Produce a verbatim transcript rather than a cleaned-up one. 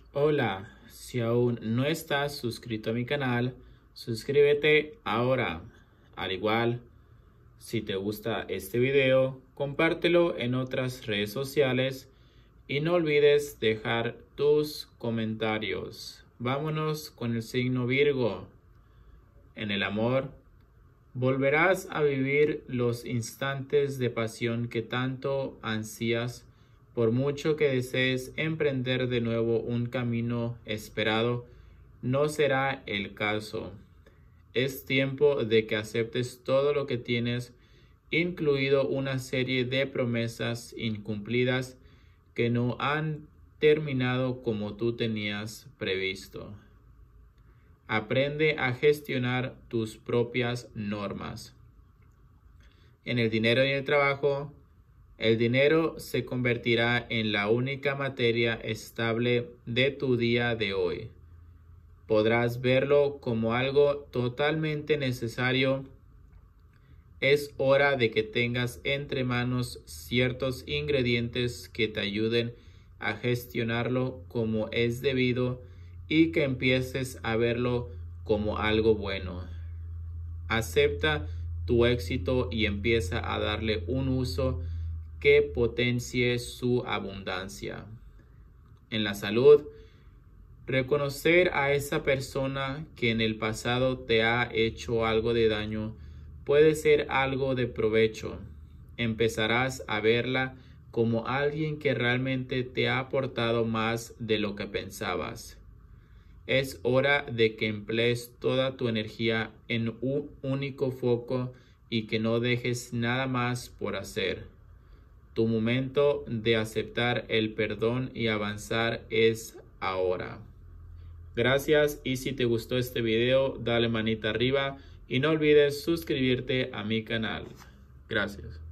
Hola, si aún no estás suscrito a mi canal, suscríbete ahora. Al igual, si te gusta este video, compártelo en otras redes sociales y no olvides dejar tus comentarios. Vámonos con el signo Virgo. En el amor, volverás a vivir los instantes de pasión que tanto ansías. Por mucho que desees emprender de nuevo un camino esperado, no será el caso. Es tiempo de que aceptes todo lo que tienes, incluido una serie de promesas incumplidas que no han terminado como tú tenías previsto. Aprende a gestionar tus propias normas. En el dinero y el trabajo, el dinero se convertirá en la única materia estable de tu día de hoy. Podrás verlo como algo totalmente necesario. Es hora de que tengas entre manos ciertos ingredientes que te ayuden a gestionarlo como es debido y que empieces a verlo como algo bueno. Acepta tu éxito y empieza a darle un uso que potencie su abundancia. En la salud, reconocer a esa persona que en el pasado te ha hecho algo de daño puede ser algo de provecho. Empezarás a verla como alguien que realmente te ha aportado más de lo que pensabas. Es hora de que emplees toda tu energía en un único foco y que no dejes nada más por hacer. Tu momento de aceptar el perdón y avanzar es ahora. Gracias, y si te gustó este video, dale manita arriba y no olvides suscribirte a mi canal. Gracias.